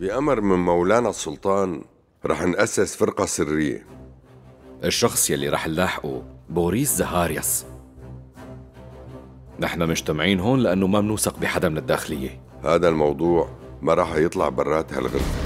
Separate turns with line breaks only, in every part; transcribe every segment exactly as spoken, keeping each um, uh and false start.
بأمر من مولانا السلطان رح نأسس فرقة سرية.
الشخص يلي رح نلاحقه بوريس زهارياس. نحن مجتمعين هون لأنه ما بنوثق بحدا من الداخلية.
هذا الموضوع ما رح يطلع برات هالغرفة.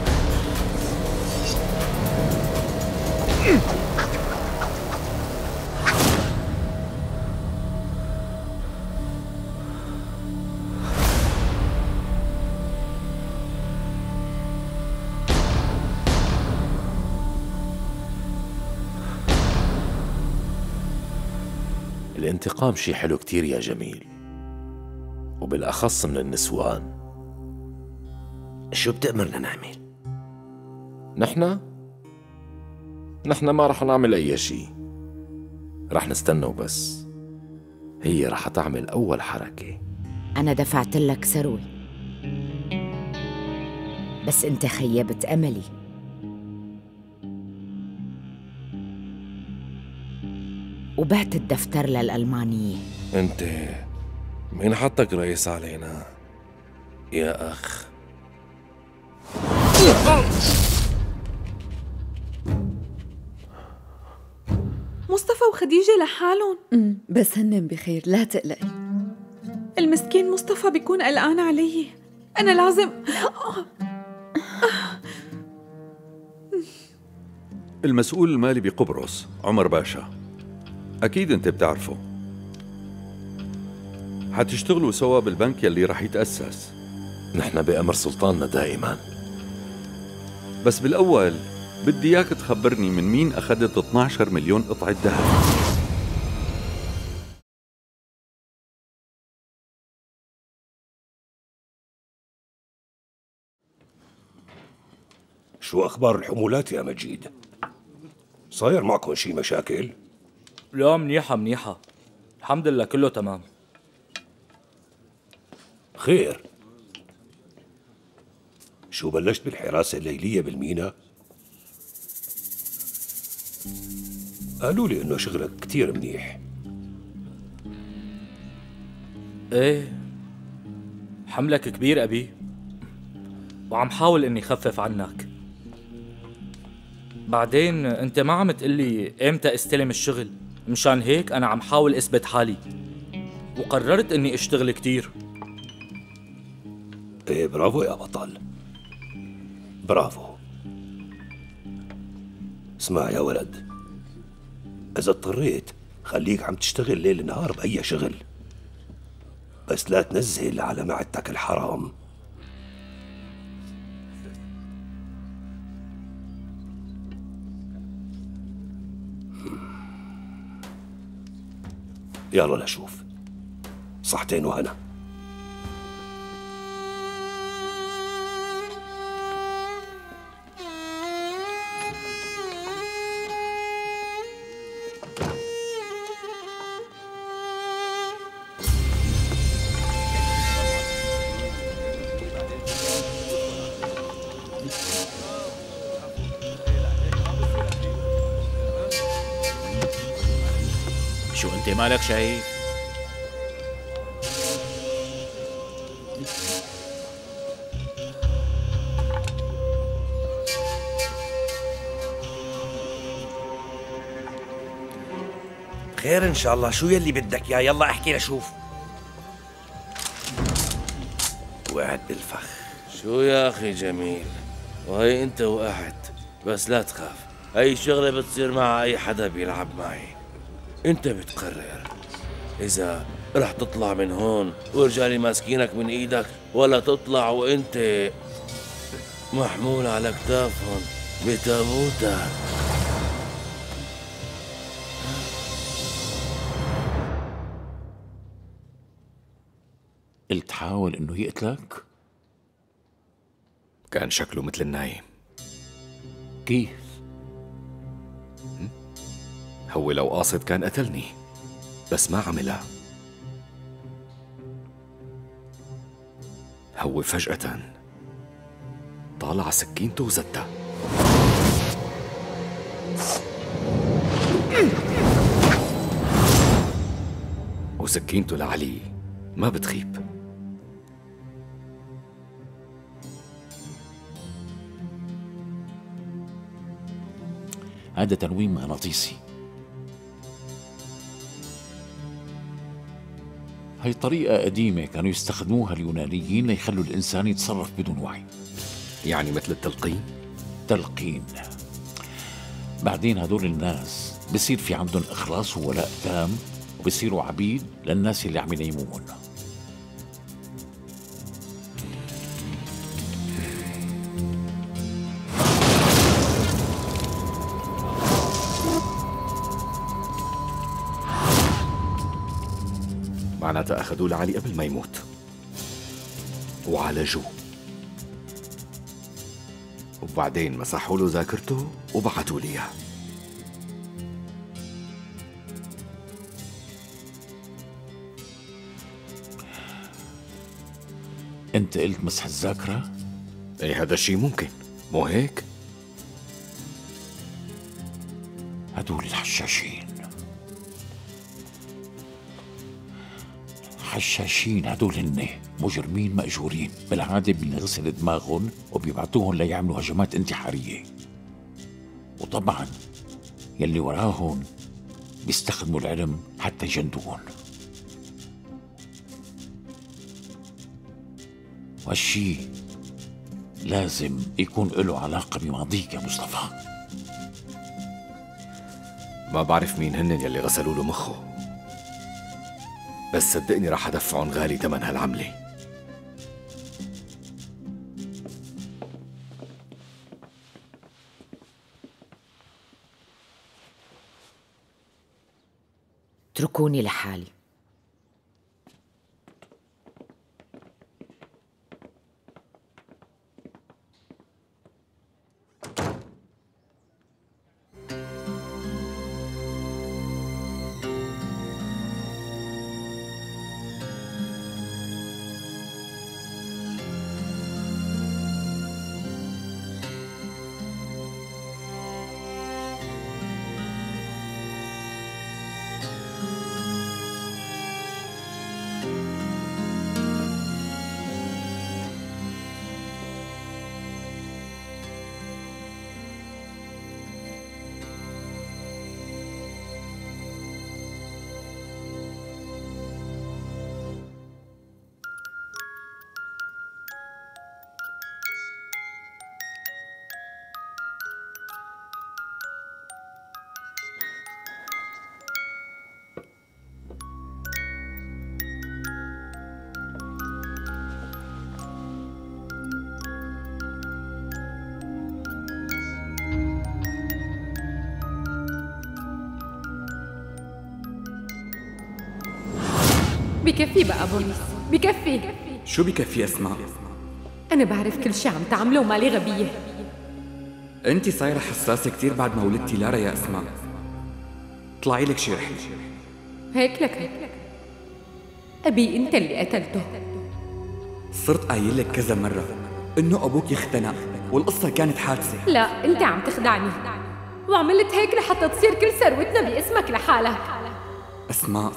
الانتقام شي حلو كتير يا جميل، وبالأخص من النسوان. شو بتأمرنا نعمل؟ نحن؟ نحن ما رح نعمل أي شي، رح نستنى وبس. هي رح تعمل أول حركة.
أنا دفعت لك ثروة، بس أنت خيبت أملي. وبعت الدفتر للألمانية.
أنت مين حطك رئيس علينا يا أخ؟
مصطفى وخديجة لحالهم.
امم بس هنن بخير، لا تقلقي.
المسكين مصطفى بيكون قلقان علي. أنا لازم.
المسؤول المالي بقبرص عمر باشا، أكيد أنت بتعرفه. حتشتغلوا سوا بالبنك يلي رح يتأسس.
نحن بأمر سلطاننا دائما.
بس بالأول بدي إياك تخبرني من مين أخذت اثني عشر مليون قطعة ذهب.
شو أخبار الحمولات يا مجيد؟ صاير معكم شي مشاكل؟
لا، منيحة منيحة الحمد لله، كله تمام.
خير. شو بلشت بالحراسة الليلية بالمينا؟ قالوا لي إنه شغلك كتير منيح.
ايه، حملك كبير أبي، وعم حاول إني خفف عنك. بعدين أنت ما عم تقلي إمتى استلم الشغل، مشان هيك أنا عم حاول أثبت حالي، وقررت إني أشتغل كتير.
ايه برافو يا بطل، برافو. اسمع يا ولد، إذا اضطريت خليك عم تشتغل ليل نهار بأي شغل، بس لا تنزل على معدتك الحرام. يلا لشوف، صحتين وهنا.
شو انت مالك شايف؟
خير ان شاء الله. شو يلي بدك يا؟ يلا احكي لشوف.
وقعت بالفخ. شو يا اخي جميل، وهي انت وقعت، بس لا تخاف، هي شغلة بتصير مع اي حدا بيلعب معي. انت بتقرر اذا رح تطلع من هون ورجالي ماسكينك من ايدك، ولا تطلع وانت محمول على كتافهم بتابوتك. قلت حاول انه يقتلك؟
كان شكله مثل النايم.
كيف؟
هو لو قاصد كان قتلني، بس ما عملها. هو فجأة طالع سكينته وزتها. وسكينته لعلي ما بتخيب.
هذا تنويم مغناطيسي. هي طريقة قديمة كانوا يستخدموها اليونانيين ليخلوا الإنسان يتصرف بدون وعي.
يعني مثل التلقين؟
تلقين. بعدين هدول الناس بصير في عندهم إخلاص وولاء تام، وبصيروا عبيد للناس اللي عم ينيمون.
معناتها أخذوا لعلي قبل ما يموت وعالجوه، وبعدين مسحوا له ذاكرته وبعتوا لي إياه.
أنت قلت مسح الذاكرة؟
إيه، هذا الشيء ممكن، مو هيك؟
هدول الحشاشين حشاشين هدول هن مجرمين مأجورين، بالعادة بنغسل دماغهم وبيبعتوهم ليعملوا هجمات انتحارية، وطبعا يلي وراهم بيستخدموا العلم حتى يجندوهم. وهالشي لازم يكون له علاقة بماضيك يا مصطفى.
ما بعرف مين هن يلي غسلوا له مخه، بس صدقني راح أدفعهم غالي ثمن هالعملة.
اتركوني لحالي.
بكفي بقى بوليس، بكفي.
شو بكفي أسماء؟
أنا بعرف كل شي عم تعمله ومالي غبية.
أنتِ صايرة حساسة كتير بعد ما ولدتي لارا يا أسماء. طلعي لك شي رحلة.
هيك لك هيك. أبي أنت اللي قتلته.
صرت قايل لك كذا مرة إنه أبوك اختنق والقصة كانت حادثة.
لا، أنت عم تخدعني، وعملت هيك لحتى تصير كل ثروتنا باسمك لحالك.
أسماء،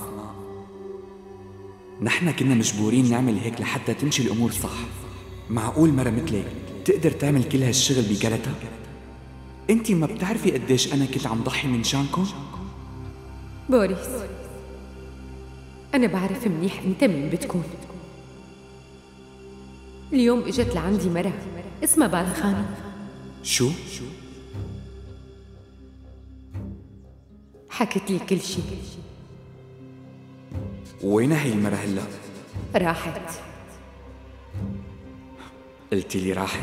نحن كنا مجبورين نعمل هيك لحتى تمشي الأمور صح. معقول مرة مثلك تقدر تعمل كل هالشغل بجلتها؟ انتي ما بتعرفي قديش أنا كنت عم ضحي من شانكم؟
بوريس، أنا بعرف منيح أنت مين بتكون. اليوم إجت لعندي مرة اسمها بالخانة.
شو؟
حكت لي كل شي.
وينها هي المرة هلا؟
راحت.
قلتي لي راحت.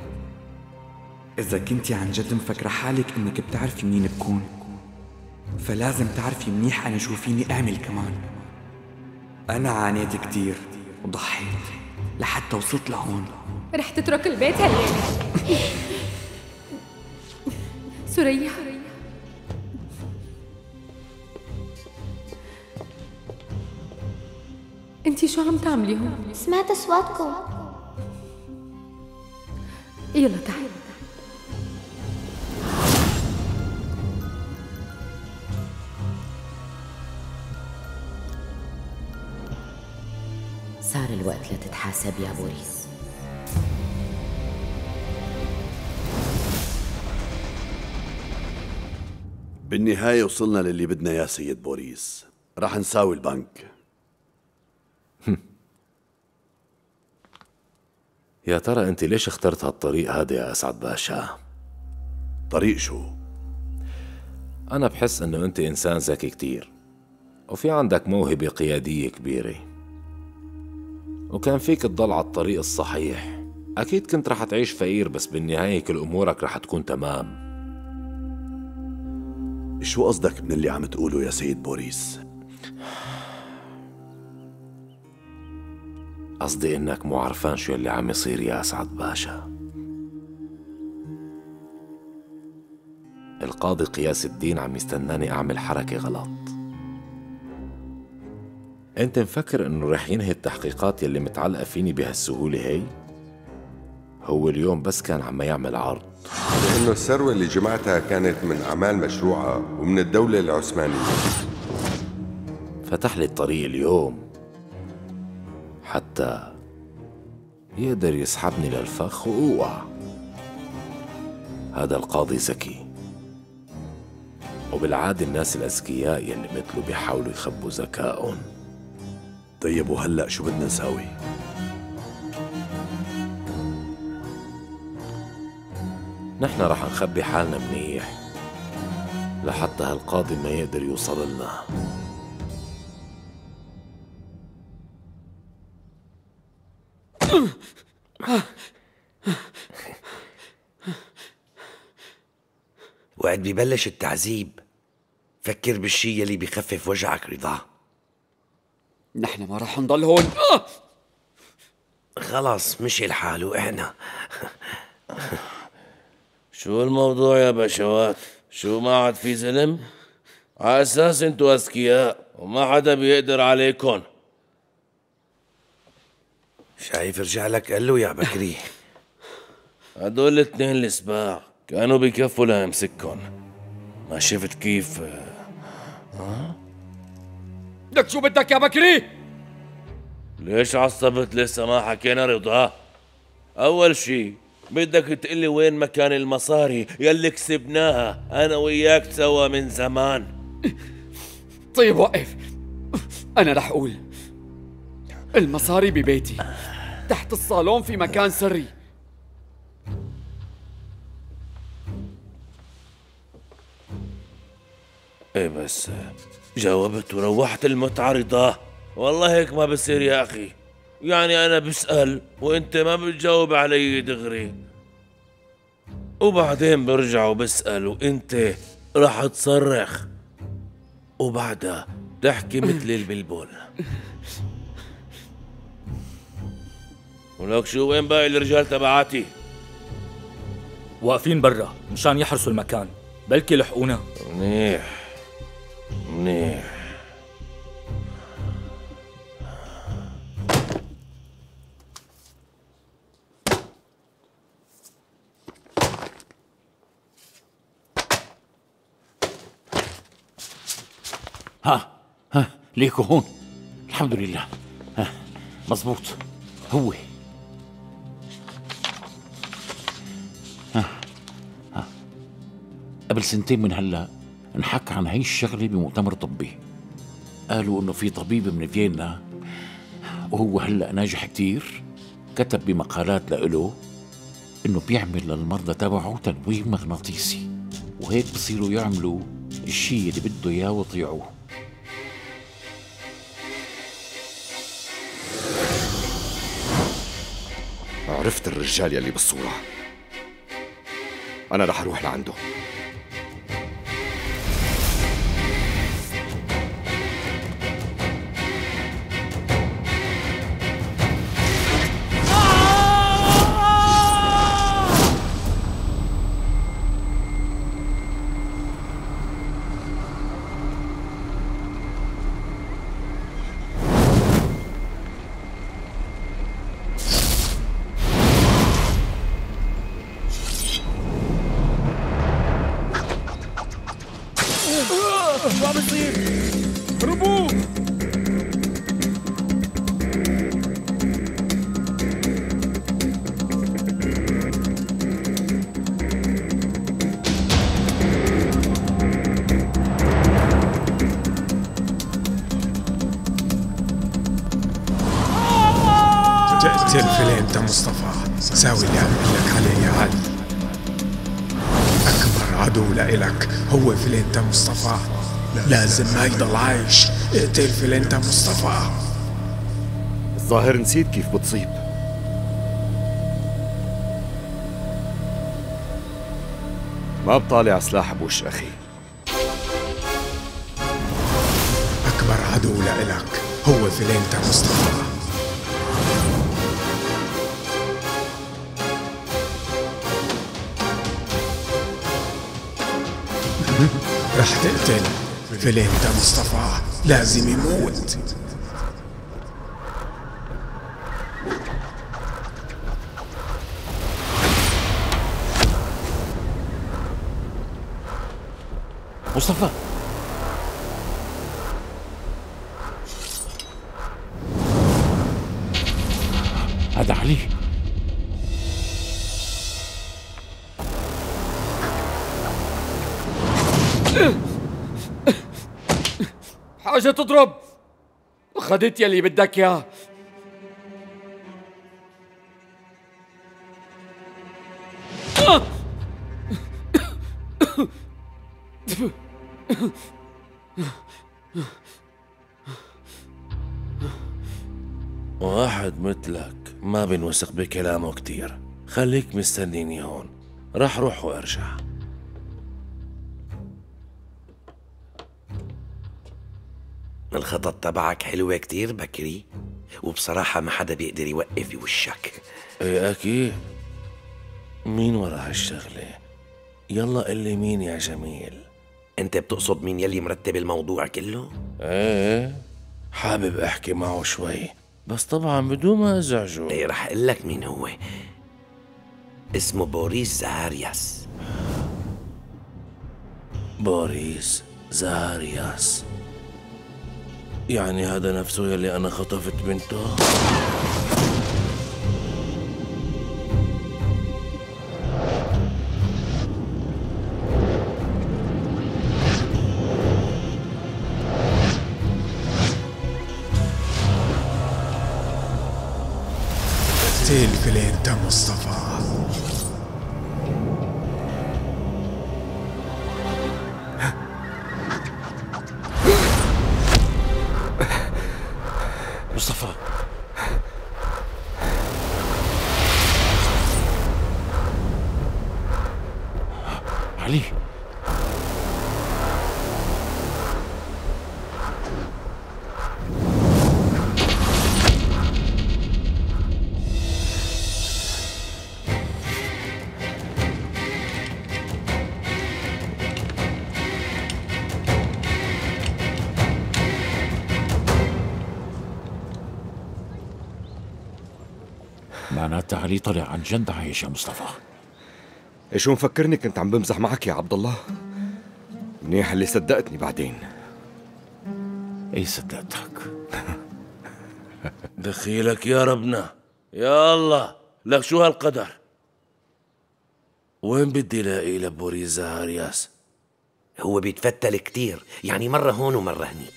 إذا كنتي عن جد مفكرة حالك إنك بتعرفي منين بكون، فلازم تعرفي منيح أنا شو فيني أعمل كمان. أنا عانيت كتير وضحيت لحتى وصلت لهون.
رح تترك البيت هالليلة. سوريا، انتي شو عم تعملي هون؟
سمعت اصواتكم.
يلا تعالي.
صار الوقت لتتحاسب يا بوريس.
بالنهاية وصلنا للي بدنا يا سيد بوريس. راح نساوي البنك.
يا ترى انت ليش اخترت هالطريق هذا يا اسعد باشا؟
طريق شو؟
انا بحس انه انت انسان ذكي كتير، وفي عندك موهبة قيادية كبيرة، وكان فيك تضل على الطريق الصحيح. اكيد كنت رح تعيش فقير، بس بالنهاية كل امورك رح تكون تمام.
شو قصدك من اللي عم تقوله يا سيد بوريس؟
قصدي انك مو عرفان شو اللي عم يصير يا اسعد باشا. القاضي قياس الدين عم يستناني اعمل حركة غلط. انت مفكر انه رح ينهي التحقيقات يلي متعلقة فيني بهالسهولة هي؟ هو اليوم بس كان عم يعمل عرض،
لأنه الثروة اللي جمعتها كانت من أعمال مشروعة ومن الدولة العثمانية.
فتح لي الطريق اليوم حتى يقدر يسحبني للفخ وأوقع. هذا القاضي ذكي، وبالعادة الناس الأذكياء يلي مثله بيحاولوا يخبوا ذكائهم.
طيب وهلأ شو بدنا نساوي؟
نحن رح نخبي حالنا منيح لحتى هالقاضي ما يقدر يوصل لنا.
وقت بيبلش التعذيب فكر بالشي يلي بيخفف وجعك رضا.
نحن ما رح نضل هون.
خلاص مشي الحال وإحنا.
شو الموضوع يا باشوات؟ شو ما عاد في زلم؟ على أساس انتوا أذكياء وما حدا بيقدر عليكن.
شايف رجع لك قال له يا بكري.
هدول الاثنين السباع كانوا بيكفوا لامسكن. ما شفت كيف؟ ها؟
لك شو بدك يا بكري؟
ليش عصبت؟ لسه ما حكينا رضا. أول شي بدك تقلي وين مكان المصاري يلي كسبناها أنا وياك سوا من زمان.
طيب وقف، أنا رح أقول. المصاري ببيتي تحت الصالون في مكان سري.
ايه بس جاوبت وروحت المتعة رضا. والله هيك ما بصير يا أخي. يعني أنا بسأل وأنت ما بتجاوب علي دغري، وبعدين برجع وبسأل وأنت رح تصرخ، وبعدها تحكي مثل البلبل. ولك شو وين باقي الرجال تبعاتي؟
واقفين برا مشان يحرسوا المكان، بلكي لحقونا.
منيح منيح.
ها ها ليكو هون. الحمد لله. ها مزبوط هو. ها ها قبل سنتين من هلا انحكى عن هي الشغلة بمؤتمر طبي. قالوا انه في طبيب من فيينا وهو هلا ناجح كتير كتب بمقالات لإله انه بيعمل للمرضى تبعه تنويم مغناطيسي، وهيك بصيروا يعملوا الشيء اللي بده اياه ويطيعوه.
عرفت الرجال يلي بالصورة. أنا رح أروح لعنده.
شو عم بيصير؟ هربوا!
تقتل فلينتا مصطفى، ساوي اللي عم لك عليه يا علي. أكبر عدو لإلك هو فلينتا مصطفى، لازم ما يضل عايش. اقتل فلينتا مصطفى.
الظاهر نسيت كيف بتصيب. ما بطالع سلاح بوش أخي.
أكبر عدو لإلك هو فلينتا مصطفى. رح تقتل فلينتا مصطفى، لازم يموت.
مصطفى هذا علي.
حاجة تضرب. أخذت يلي بدك ياه.
واحد مثلك ما بنوثق بكلامه كتير. خليك مستنيني هون، راح روح وارجع.
الخطط تبعك حلوة كتير بكري، وبصراحة ما حدا بيقدر يوقف بوشك.
ايه اكيد. مين ورا هالشغلة؟ يلا قلي مين يا جميل.
انت بتقصد مين يلي مرتب الموضوع كله؟
ايه حابب احكي معه شوي، بس طبعا بدون ما ازعجه.
ايه رح اقول لك مين هو. اسمه بوريس زهارياس.
بوريس زهارياس؟ يعني هذا نفسه يلي انا خطفت بنته؟
اقتل فلينتا مصطفى.
مصطفى علي. معناتها علي طلع عن جد عايش يا مصطفى.
شو مفكرني كنت عم بمزح معك يا عبد الله؟ منيح اللي صدقتني بعدين.
ايه صدقتك.
دخيلك يا ربنا. يا الله، لك شو هالقدر. وين بدي لاقي لبوريس زهارياس؟
هو بيتفتل كتير، يعني مرة هون ومرة هنيك.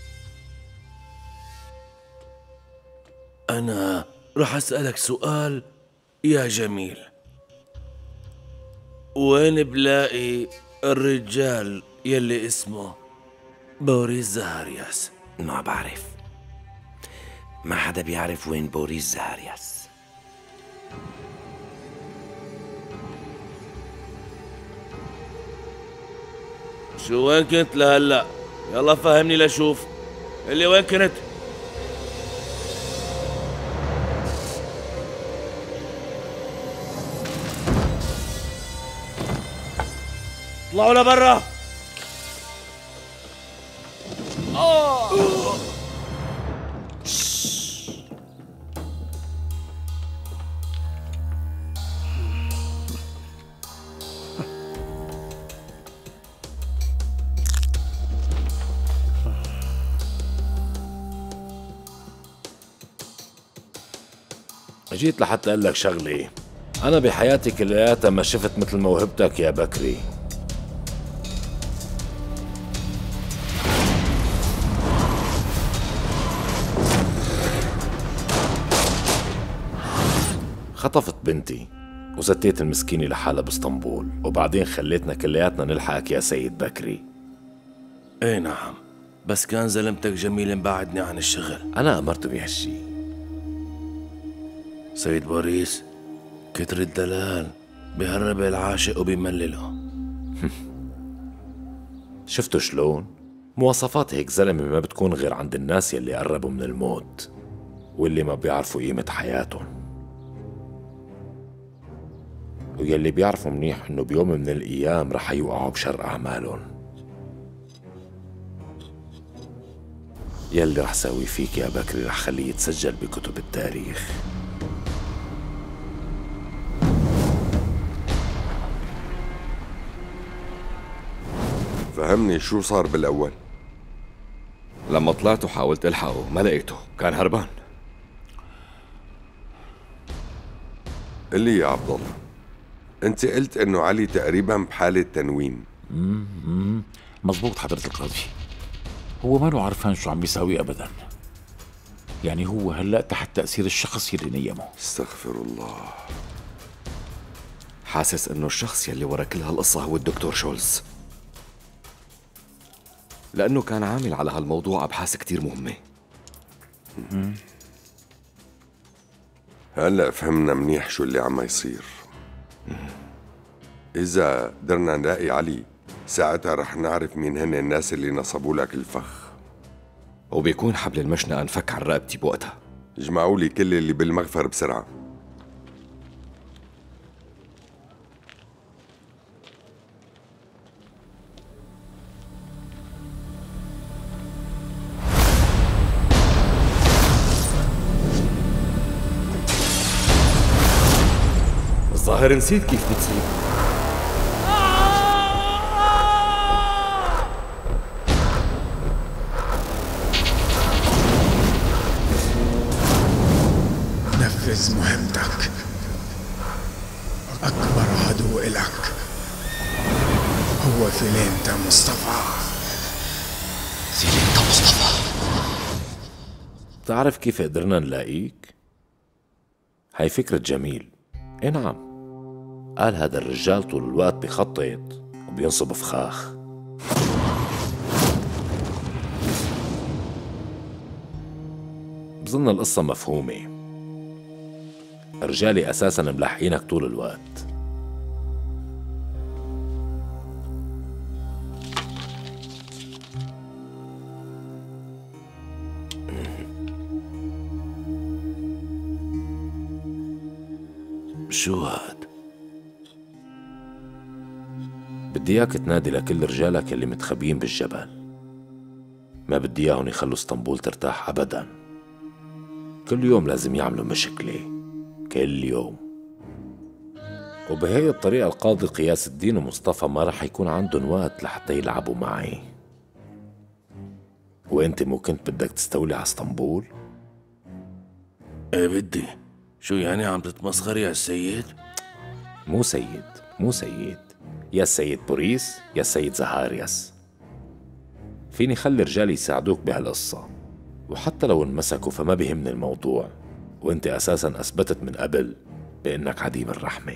أنا رح أسألك سؤال يا جميل. وين بلاقي الرجال يلي اسمه بوريس زهارياس؟
ما بعرف. ما حدا بيعرف وين بوريس زهارياس.
شو وين كنت لهلا؟ يلا فهمني لشوف. اللي وين كنت؟ اطلعوا لبرا. جيت لحتى اقول لك شغلي. انا بحياتي كلياتها ما شفت مثل موهبتك يا بكري.
خطفت بنتي وزتيت المسكينة لحالها باسطنبول، وبعدين خليتنا كلياتنا نلحقك يا سيد بكري.
ايه نعم، بس كان زلمتك جميل مبعدني عن الشغل.
أنا أمرته بهالشي.
سيد بوريس كتر الدلال بهرب العاشق وبيملله.
شفتوا شلون؟ مواصفات هيك زلمة ما بتكون غير عند الناس يلي قربوا من الموت واللي ما بيعرفوا قيمة حياتهم، ويلي بيعرفوا منيح انه بيوم من الايام رح يوقعوا بشر اعمالهم. يلي رح ساوي فيك يا بكري رح خليه يتسجل بكتب التاريخ.
فهمني شو صار بالاول؟
لما طلعت وحاولت الحقه ما لقيته، كان هربان.
قل لي يا عبد الله، انت قلت انه علي تقريبا بحالة تنويم.
امم مزبوط حضرة القاضي، هو ما له عرفان شو عم بيساوي ابدا، يعني هو هلا تحت تأثير الشخص يلي نيمه.
استغفر الله.
حاسس انه الشخص يلي ورا كل هالقصة هو الدكتور شولز، لأنه كان عامل على هالموضوع أبحاث كتير مهمة.
هلأ فهمنا منيح شو اللي عم يصير. إذا قدرنا نلاقي علي ساعتها رح نعرف مين هن الناس اللي نصبوا لك الفخ،
وبيكون حبل المشنقة انفك عن رقبتي بوقتها.
اجمعوا لي كل اللي بالمغفر بسرعة.
الظاهر نسيت كيف بتصير.
نفذ مهمتك. أكبر عدو إلك هو فيلينتا مصطفى.
فيلينتا مصطفى، بتعرف كيف قدرنا نلاقيك؟ هاي فكرة جميل. اي نعم، قال هذا الرجال طول الوقت بيخطط وبينصب فخاخ. بظن القصة مفهومة. رجالي أساساً ملاحقينك طول الوقت.
شو هاد؟
بدي اياك تنادي لكل رجالك اللي متخبيين بالجبل. ما بدي اياهم يخلوا اسطنبول ترتاح ابدا. كل يوم لازم يعملوا مشكلة، كل يوم. وبهي الطريقة القاضي قياس الدين ومصطفى ما رح يكون عندهم وقت لحتى يلعبوا معي. وانت مو كنت بدك تستولي على اسطنبول؟
ايه بدي. شو يعني عم تتمسخر يا سيد؟
مو سيد، مو سيد، يا السيد بوريس يا السيد زهارياس. فيني خلي رجالي يساعدوك بهالقصة، وحتى لو انمسكوا فما بيهمني الموضوع، وانت اساسا اثبتت من قبل بانك عديم الرحمة.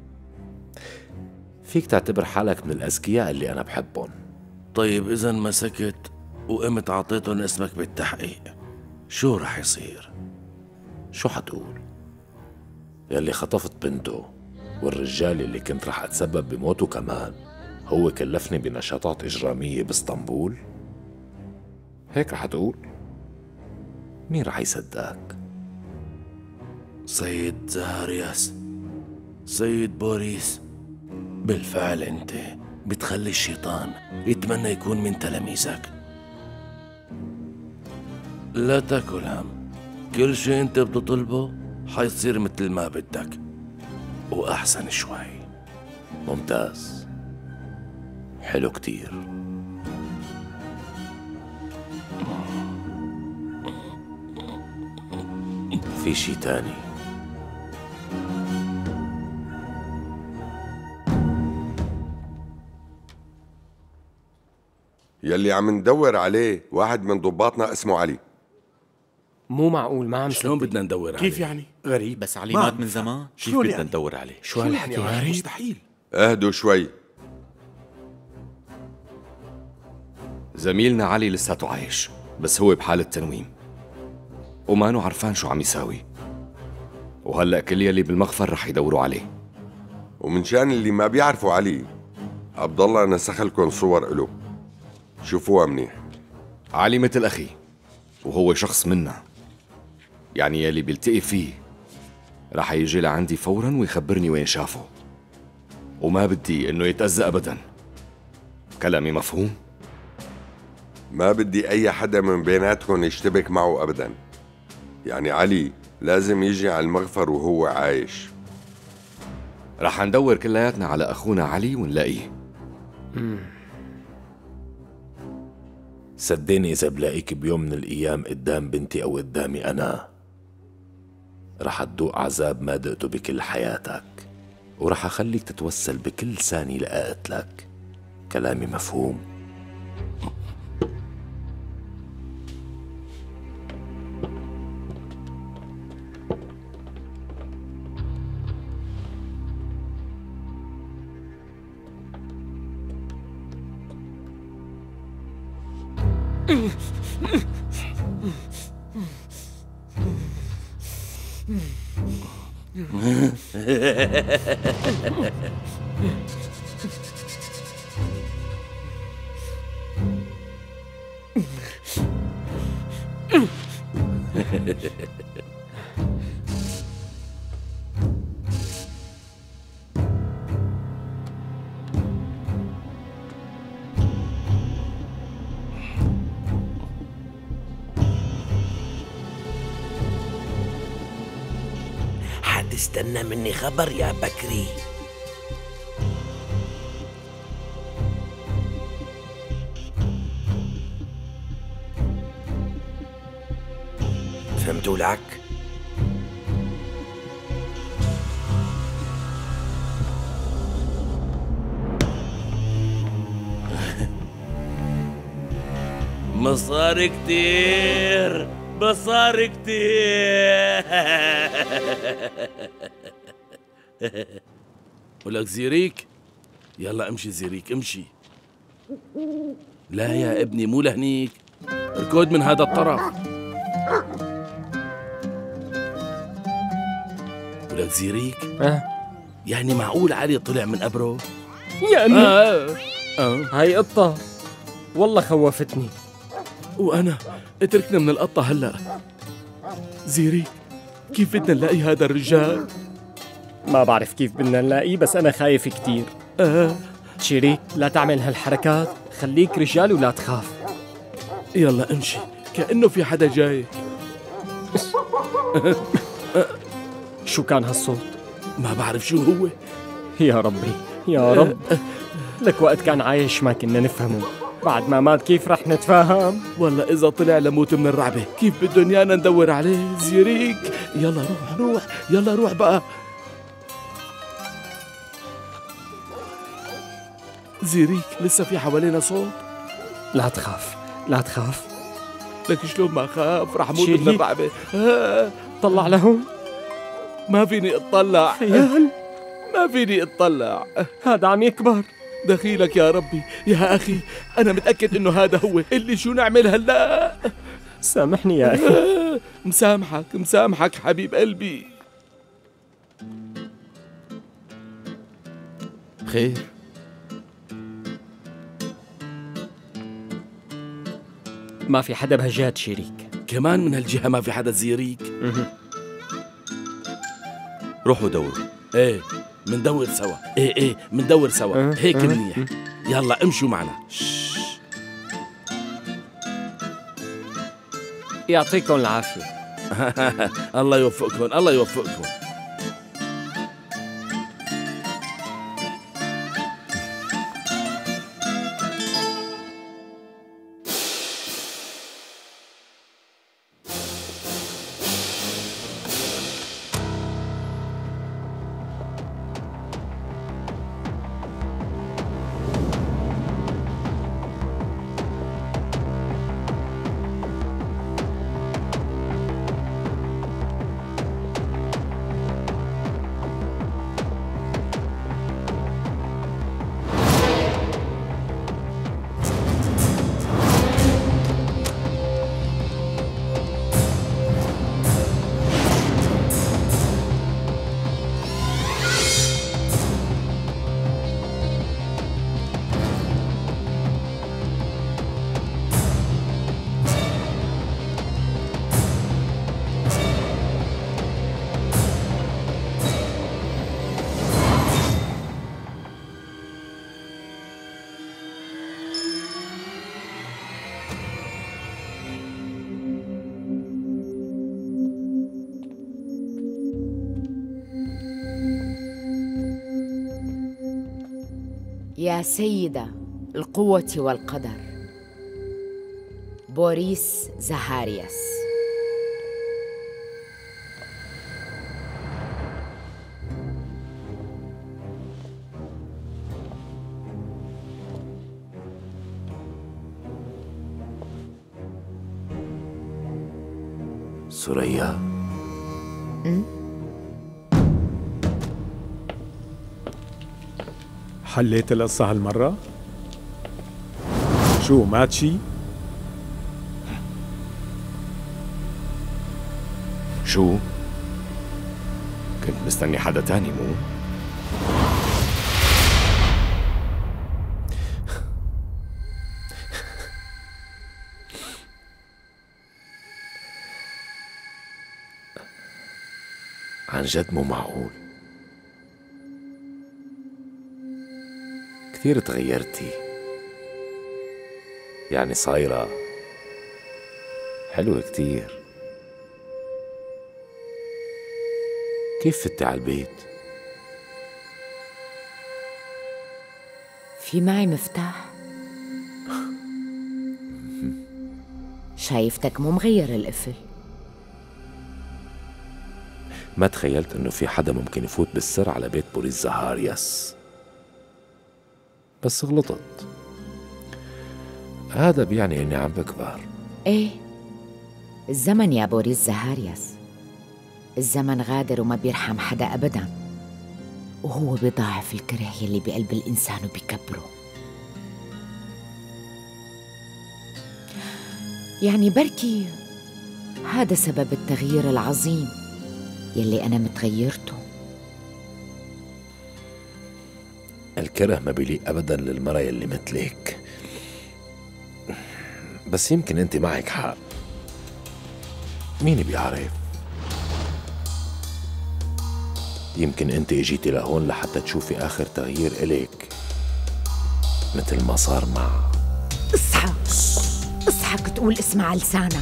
فيك تعتبر حالك من الاذكياء اللي انا بحبهم.
طيب اذا مسكت وقمت عطيتهم اسمك بالتحقيق، شو رح يصير؟
شو حتقول؟ يلي خطفت بنته والرجال اللي كنت رح اتسبب بموته كمان هو كلفني بنشاطات اجرامية باسطنبول؟ هيك رح تقول؟ مين رح يصدقك؟
سيد زهارياس، سيد بوريس، بالفعل انت بتخلي الشيطان يتمنى يكون من تلاميذك. لا تاكل هم، كل شيء انت بتطلبه حيصير مثل ما بدك وأحسن شوي.
ممتاز، حلو كتير. في شي تاني؟
يلي عم ندور عليه واحد من ضباطنا اسمه علي.
مو معقول ما عم
شلون بدنا ندور عليه؟
كيف يعني؟ غريب.
بس علي مات من زمان، كيف بدنا يعني؟ ندور عليه؟
شو هالحكي؟
يعني مستحيل.
اهدوا شوي.
زميلنا علي لساته عايش، بس هو بحالة تنويم ومانو عرفان شو عم يساوي، وهلأ كل يلي بالمخفر رح يدوروا عليه.
ومن شان اللي ما بيعرفوا علي، عبد الله نسخ لكم صور إله، شوفوها منيح.
علي مثل أخي وهو شخص منا، يعني يلي بيلتقي فيه رح يجي لعندي فورا ويخبرني وين شافه، وما بدي إنه يتأذى أبدا. كلامي مفهوم؟
ما بدي أي حدا من بيناتكم يشتبك معه أبدا. يعني علي لازم يجي على المغفر وهو عايش.
رح ندور كلياتنا على أخونا علي ونلاقيه.
صدقني إذا بلاقيك بيوم من الأيام قدام بنتي أو قدامي أنا، رح تدوق عذاب ما دقته بكل حياتك، ورح أخليك تتوسل بكل ثانية لأقتلك. كلامي مفهوم؟
حتستنى مني خبر يا بكري؟ فهمتوا لك؟
مصاري كتير، مصاري كتير.
ولك زيريك، يلا امشي زيريك امشي. لا يا ابني مو لهنيك، اركض من هذا الطرف. ولك زيريك،
أه؟
يعني معقول علي طلع من قبره؟
يعني
آه.
آه. هاي قطة والله خوفتني.
وأنا اتركنا من القطة هلأ. زيري كيف بدنا نلاقي هذا الرجال؟
ما بعرف كيف بدنا نلاقيه، بس أنا خايف كتير.
آه.
شيريك لا تعمل هالحركات، خليك رجال ولا تخاف.
يلا امشي كأنه في حدا جاي.
شو كان هالصوت؟
ما بعرف شو هو.
يا ربي يا رب، لك وقت كان عايش ما كنا نفهمه، بعد ما مات كيف رح نتفاهم؟
والله إذا طلع لموت من الرعبة، كيف بدهم يانا ندور عليه؟ زيريك يلا روح روح، يلا روح بقى. زيريك لسه في حوالينا صوت؟
لا تخاف لا تخاف.
لك شلون ما خاف، رح موت من الرعبة.
آه. طلع لهون.
ما فيني اطلع.
خيال
ما فيني اطلع،
هذا عم يكبر.
دخيلك يا ربي يا أخي، أنا متأكد إنه هذا هو. اللي شو نعمل هلا؟
سامحني يا أخي.
مسامحك مسامحك حبيب قلبي. خير؟
ما في حدا بهالجهات شريك.
كمان من هالجهة ما في حدا زيريك؟
روحوا دوروا.
ايه مندور سوا. ايه ايه مندور سوا.
أه
هيك
أه
منيح. يلا امشوا معنا.
يعطيكم العافية.
الله يوفقكم الله يوفقكم.
يا سيدة القوة والقدر، بوريس زهارياس.
سوريا،
حليت القصة هالمرة؟ شو مات شي؟
شو؟ كنت مستني حدا تاني مو؟
عن جد مو معقول، كثير تغيرتي، يعني صايرة حلوة كتير. كيف فتي على البيت؟
في معي مفتاح. شايفتك مو مغير القفل.
ما تخيلت انه في حدا ممكن يفوت بالسر على بيت بوريس زهارياس، بس غلطت. هذا بيعني اني عم بكبر.
ايه، الزمن يا بوريس زهارياس، الزمن غادر وما بيرحم حدا ابدا، وهو بيضاعف الكره يلي بقلب الانسان وبيكبره. يعني بركي هذا سبب التغيير العظيم يلي أنا متغيرته.
الكره ما بيليق أبدا للمرأة يلي مثلك، بس يمكن أنت معك حق، مين بيعرف؟ يمكن أنت اجيتي لهون لحتى تشوفي آخر تغيير إلك مثل ما صار مع.
اصحى اصحى تقول اسمع لسانك.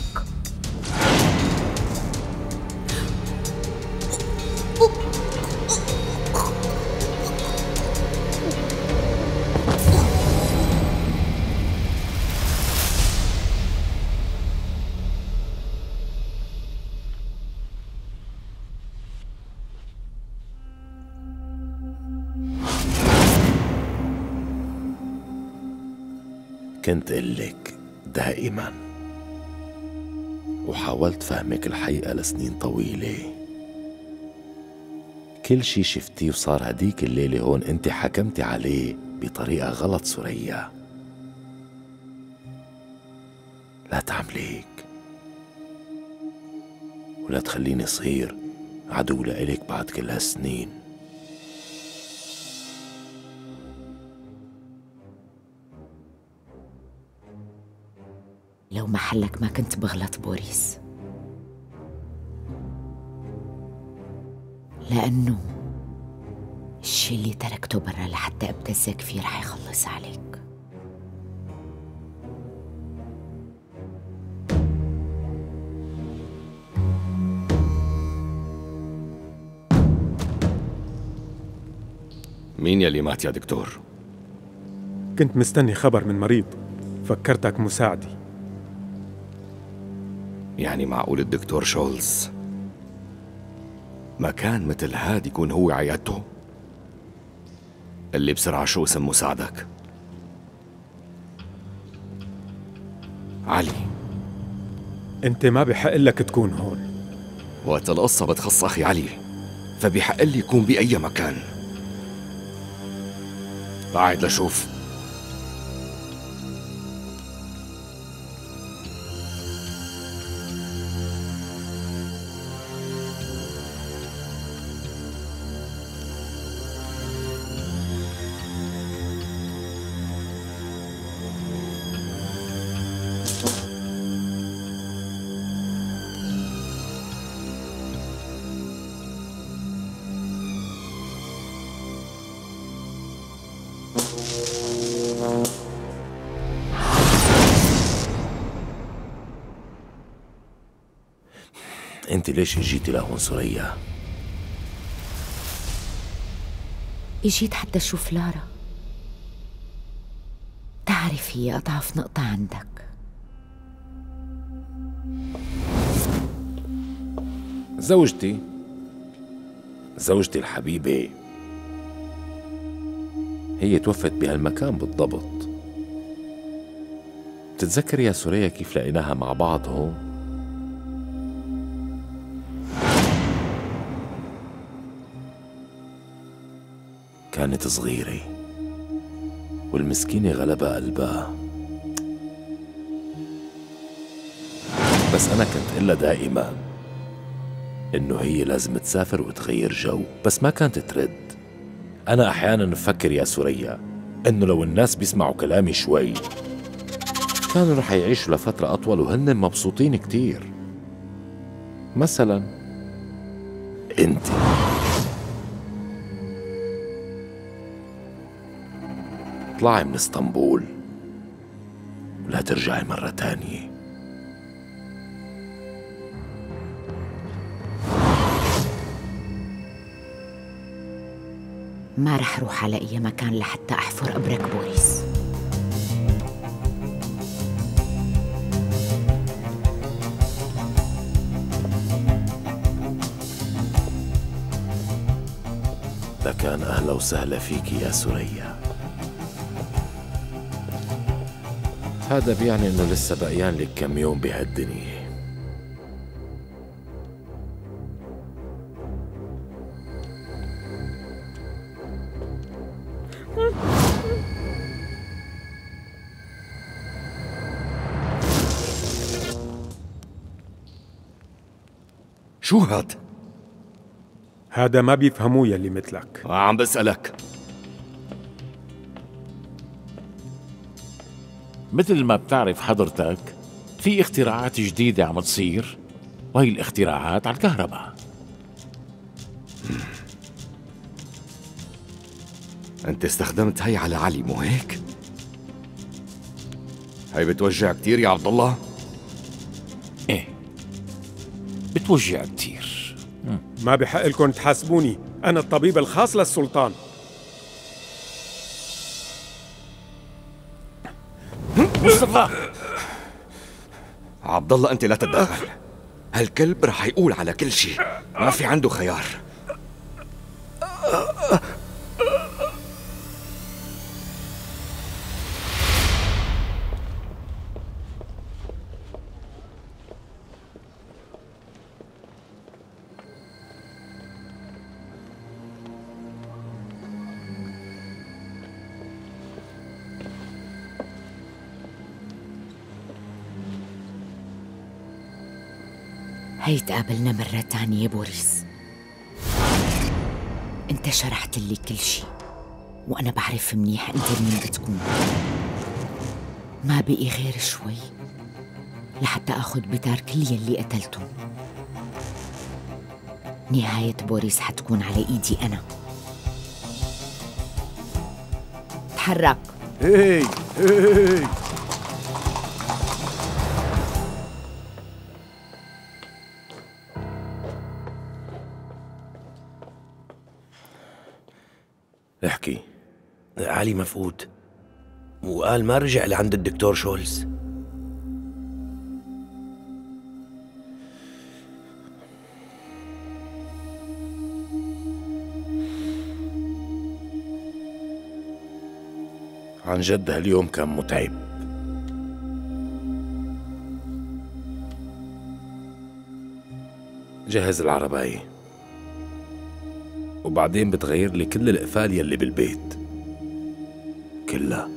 كنت قلك دائما، وحاولت فهمك الحقيقة لسنين طويلة. كل شي شفتيه وصار هديك الليلة هون انت حكمتي عليه بطريقة غلط سوريا. لا تعملي هيك، ولا تخليني صير عدو لإلك بعد كل هالسنين.
لو محلك ما كنت بغلط بوريس، لأنه الشي اللي تركته برا لحتى ابتزك فيه رح يخلص عليك.
مين يلي مات يا دكتور؟
كنت مستني خبر من مريض، فكرتك مساعدي.
يعني معقول الدكتور شولز مكان مثل هاد يكون هو عيادته؟ اللي بسرعة شو اسم مساعدك؟ علي،
انت ما بحق لك تكون هون.
وقت القصة بتخص أخي علي فبيحق لي يكون بأي مكان. بعد لشوف.
انت ليش اجيتي لهون سوريا؟
اجيت حتى اشوف لارا. بعرف هي أضعف نقطة عندك.
زوجتي زوجتي الحبيبة هي توفت بهالمكان بالضبط. بتتذكر يا سوريا كيف لقيناها مع بعض هون؟ كانت صغيرة والمسكينة غلبها قلبها، بس أنا كنت قلها دائما إنه هي لازم تسافر وتغير جو، بس ما كانت ترد. أنا أحيانا بفكر يا سوريا إنه لو الناس بيسمعوا كلامي شوي كانوا رح يعيشوا لفترة أطول وهن مبسوطين كتير. مثلا أنت اطلعي من اسطنبول ولا ترجعي مرة تانية.
ما رح روح على أي مكان لحتى أحفر قبرك بوريس.
لكان أهلا وسهلا فيك يا سوريا. هذا بيعني إنه لسه بقيان لك كم يوم بهالدنيا.
شو هاد؟
هذا ما بيفهموه يلي مثلك.
عم بسألك.
مثل ما بتعرف حضرتك في اختراعات جديدة عم تصير، وهي الاختراعات على الكهرباء.
أنت استخدمت هي على علي مو هيك؟ هي بتوجع كتير يا عبد الله؟
ايه بتوجع كتير.
ما بحق لكم تحاسبوني، أنا الطبيب الخاص للسلطان.
مصطفى
عبد الله أنت لا تتدخل، هالكلب رح يقول على كل شيء، ما في عنده خيار.
هي تقابلنا مرة تانية يا بوريس. انت شرحت لي كل شي وانا بعرف منيح انت مين بتكون. ما بقي غير شوي لحتى اخذ بتار كل يلي قتلته. نهاية بوريس حتكون على ايدي انا. تحرك.
هي هي
احكي. علي مفقود وقال ما رجع لعند الدكتور شولز.
عن جد هاليوم كان متعب. جهز العرباية وبعدين بتغير لي كل القفال يلي بالبيت كلها.